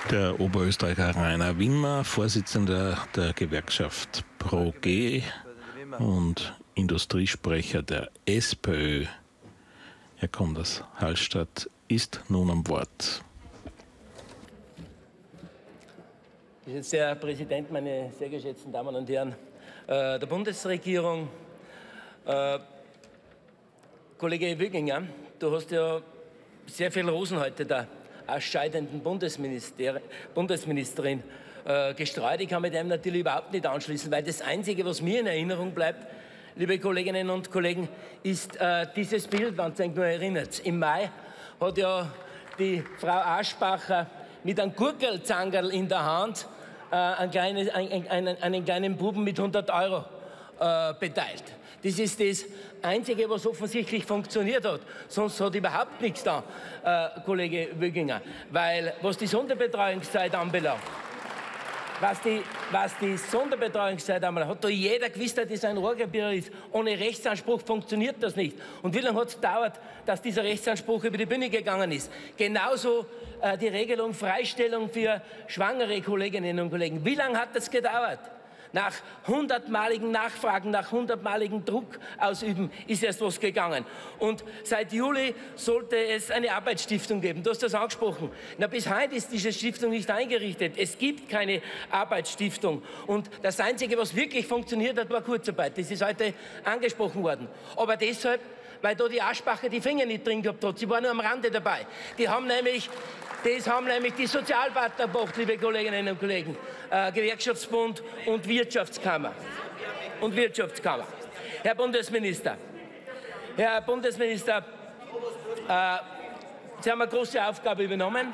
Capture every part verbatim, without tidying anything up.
Der Oberösterreicher Rainer Wimmer, Vorsitzender der Gewerkschaft ProG und Industriesprecher der SPÖ, Herr Konders-Hallstatt, ist nun am Wort. Herr Präsident, meine sehr geschätzten Damen und Herren äh, der Bundesregierung, äh, Kollege Wöginger, du hast ja sehr viel Rosen heute der ausscheidenden Bundesminister, Bundesministerin äh, gestreut. Ich kann mit dem natürlich überhaupt nicht anschließen, weil das Einzige, was mir in Erinnerung bleibt, liebe Kolleginnen und Kollegen, ist äh, dieses Bild, wenn ihr euch nur erinnert. Im Mai hat ja die Frau Aschbacher mit einem Gurkelzangerl in der Hand äh, einen, kleinen, einen, einen, einen kleinen Buben mit hundert Euro äh, beteiligt. Das ist das Einzige, was offensichtlich funktioniert hat. Sonst hat überhaupt nichts da, äh, Kollege Wöginger. Weil, was die Sonderbetreuungszeit anbelangt, was die, was die Sonderbetreuungszeit anbelangt, hat da jeder gewusst, dass das ein Rohrkrepierer ist. Ohne Rechtsanspruch funktioniert das nicht. Und wie lange hat es gedauert, dass dieser Rechtsanspruch über die Bühne gegangen ist? Genauso äh, die Regelung Freistellung für schwangere Kolleginnen und Kollegen. Wie lange hat das gedauert? Nach hundertmaligen Nachfragen, nach hundertmaligen Druck ausüben, ist erst was gegangen. Und seit Juli sollte es eine Arbeitsstiftung geben. Du hast das angesprochen. Na, bis heute ist diese Stiftung nicht eingerichtet. Es gibt keine Arbeitsstiftung. Und das Einzige, was wirklich funktioniert hat, war Kurzarbeit. Das ist heute angesprochen worden. Aber deshalb, weil da die Aschbacher die Finger nicht drin gehabt hat. Sie war nur am Rande dabei. Die haben nämlich... Das haben nämlich die Sozialpartner gemacht, liebe Kolleginnen und Kollegen, äh, Gewerkschaftsbund und Wirtschaftskammer. Und Wirtschaftskammer. Herr Bundesminister, Herr Bundesminister, äh, Sie haben eine große Aufgabe übernommen.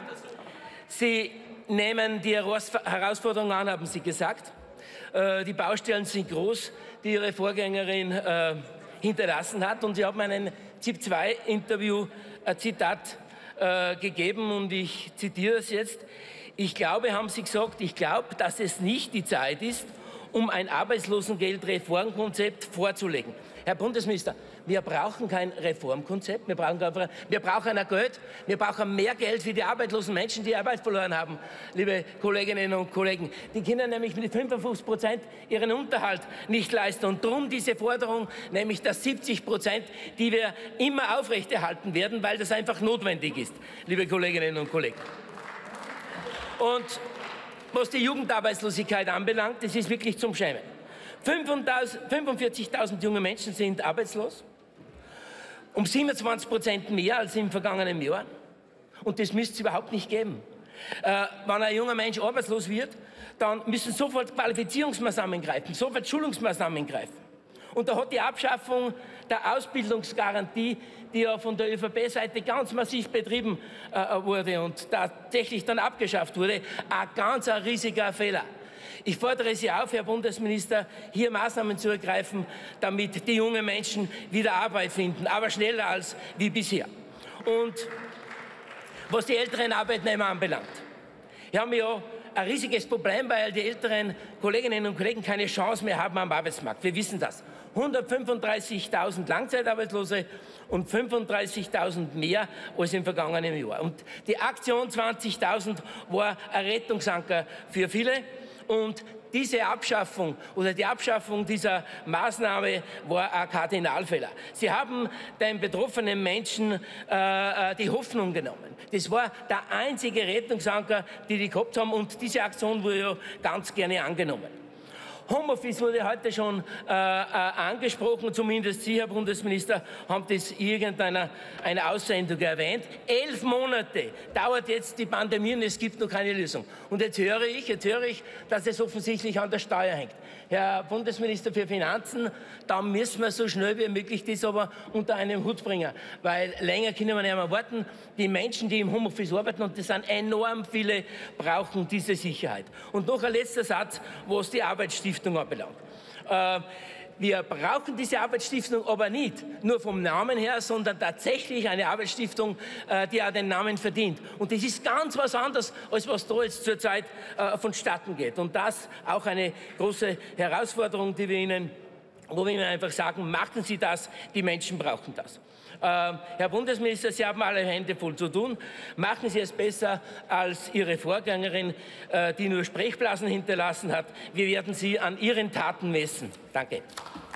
Sie nehmen die Herausforderung an, haben Sie gesagt. Äh, die Baustellen sind groß, die Ihre Vorgängerin äh, hinterlassen hat. Und Sie haben einen ZIP zwei Interview, ein Zitat Äh, gegeben, und ich zitiere es jetzt. Ich glaube, haben Sie gesagt, ich glaube, dass es nicht die Zeit ist, um ein Arbeitslosengeldreformkonzept vorzulegen. Herr Bundesminister, wir brauchen kein Reformkonzept, wir brauchen, kein, wir brauchen ein Geld, wir brauchen mehr Geld für die arbeitslosen Menschen, die Arbeit verloren haben, liebe Kolleginnen und Kollegen. Die können nämlich mit fünfundfünfzig Prozent ihren Unterhalt nicht leisten. Und darum diese Forderung, nämlich dass siebzig Prozent, die wir immer aufrechterhalten werden, weil das einfach notwendig ist, liebe Kolleginnen und Kollegen. Und was die Jugendarbeitslosigkeit anbelangt, das ist wirklich zum Schämen. fünfundvierzigtausend junge Menschen sind arbeitslos, um siebenundzwanzig Prozent mehr als im vergangenen Jahr. Und das müsste es überhaupt nicht geben. Äh, wenn ein junger Mensch arbeitslos wird, dann müssen sofort Qualifizierungsmaßnahmen greifen, sofort Schulungsmaßnahmen greifen. Und da hat die Abschaffung der Ausbildungsgarantie, die ja von der ÖVP-Seite ganz massiv betrieben äh, wurde und tatsächlich dann abgeschafft wurde, ein ganz ein riesiger Fehler. Ich fordere Sie auf, Herr Bundesminister, hier Maßnahmen zu ergreifen, damit die jungen Menschen wieder Arbeit finden, aber schneller als wie bisher. Und was die älteren Arbeitnehmer anbelangt, wir haben ja ein riesiges Problem, weil die älteren Kolleginnen und Kollegen keine Chance mehr haben am Arbeitsmarkt. Wir wissen das. hundertfünfunddreißigtausend Langzeitarbeitslose und fünfunddreißigtausend mehr als im vergangenen Jahr. Und die Aktion zwanzigtausend war ein Rettungsanker für viele. Und diese Abschaffung oder die Abschaffung dieser Maßnahme war ein Kardinalfehler. Sie haben den betroffenen Menschen äh, die Hoffnung genommen. Das war der einzige Rettungsanker, die die gehabt haben, und diese Aktion wurde ja ganz gerne angenommen. Homeoffice wurde heute schon äh, äh, angesprochen, zumindest Sie, Herr Bundesminister, haben das irgendeiner einer Aussendung erwähnt. Elf Monate dauert jetzt die Pandemie und es gibt noch keine Lösung. Und jetzt höre ich, jetzt höre ich, dass es offensichtlich an der Steuer hängt. Herr Bundesminister für Finanzen, da müssen wir so schnell wie möglich das aber unter einen Hut bringen, weil länger können wir nicht mehr warten. Die Menschen, die im Homeoffice arbeiten, und das sind enorm viele, brauchen diese Sicherheit. Und noch ein letzter Satz, was die Arbeitsstiftung anbelangt. Äh, wir brauchen diese Arbeitsstiftung aber nicht nur vom Namen her, sondern tatsächlich eine Arbeitsstiftung, äh, die auch den Namen verdient. Und das ist ganz was anderes, als was da jetzt zurzeit äh, vonstatten geht. Und das auch eine große Herausforderung, die wir Ihnen wo wir einfach sagen, machen Sie das, die Menschen brauchen das. Äh, Herr Bundesminister, Sie haben alle Hände voll zu tun. Machen Sie es besser als Ihre Vorgängerin, äh, die nur Sprechblasen hinterlassen hat. Wir werden Sie an Ihren Taten messen. Danke.